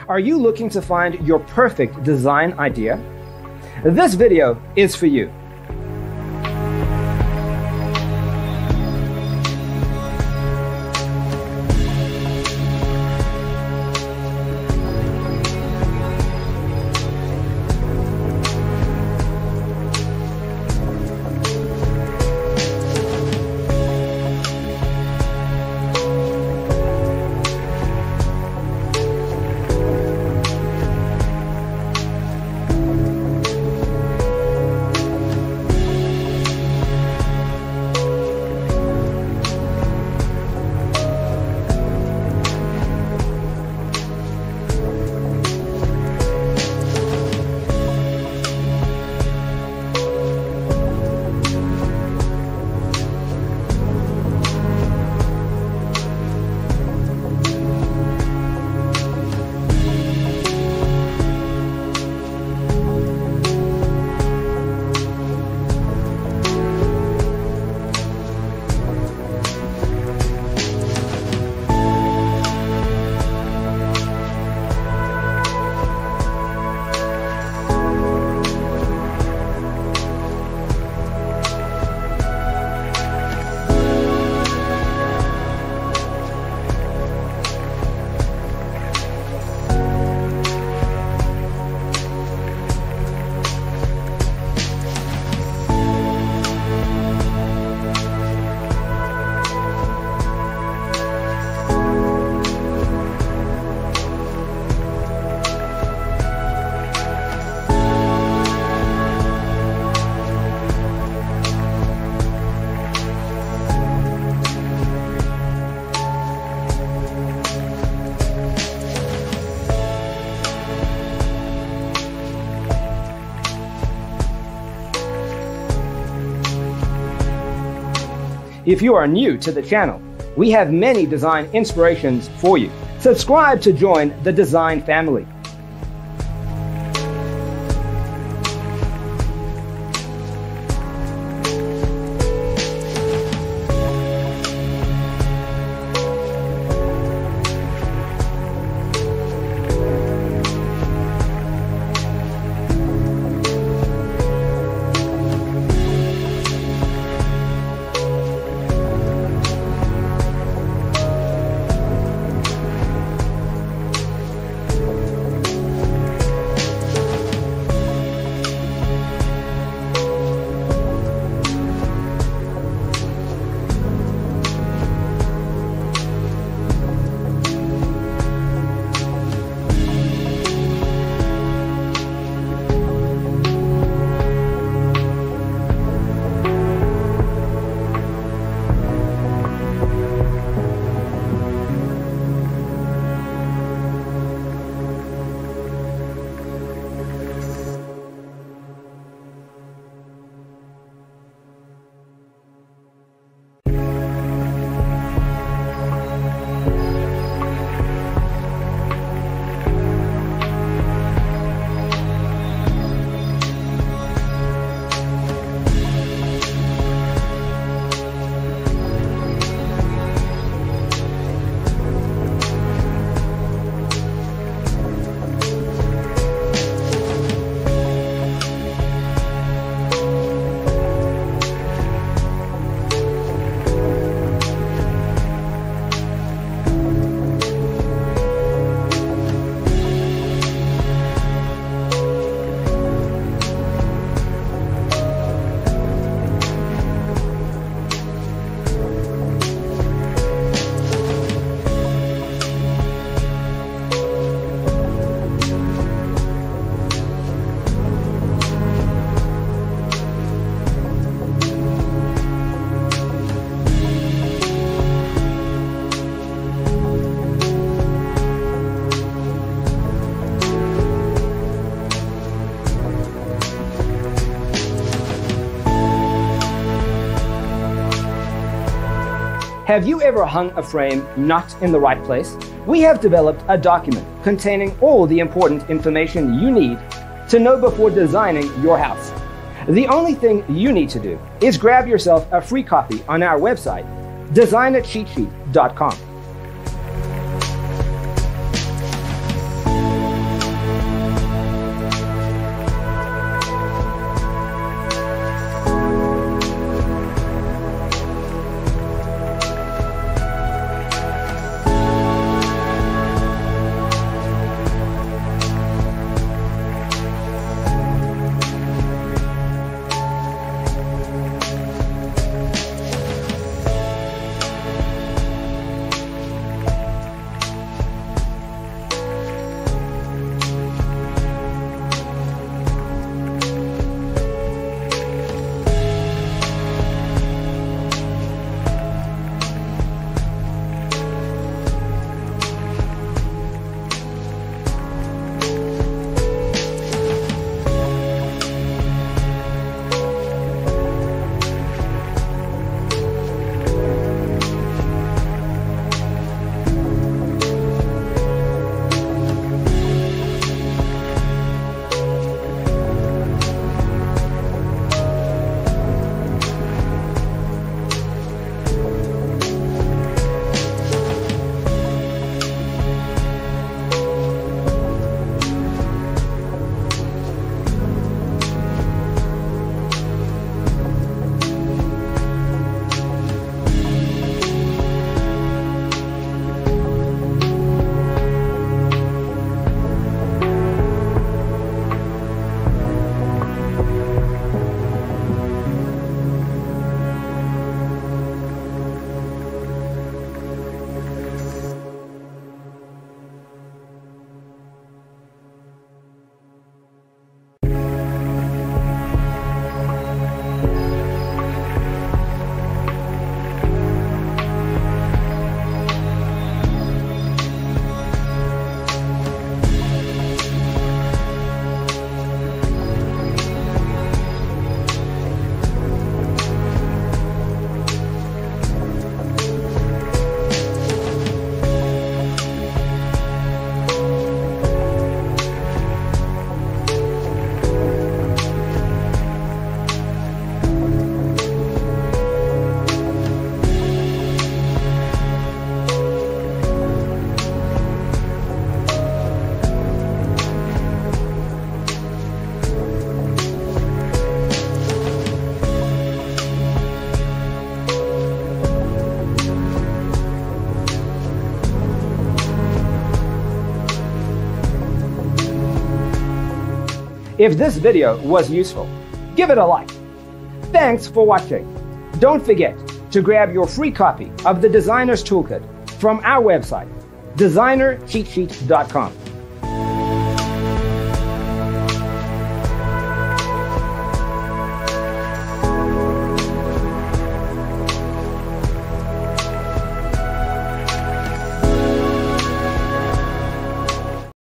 Are you looking to find your perfect design idea? This video is for you. If you are new to the channel, we have many design inspirations for you. Subscribe to join the design family. Have you ever hung a frame not in the right place? We have developed a document containing all the important information you need to know before designing your house. The only thing you need to do is grab yourself a free copy on our website, designitcheatsheet.com. If this video was useful, give it a like. Thanks for watching. Don't forget to grab your free copy of the Designer's Toolkit from our website, designercheatsheet.com.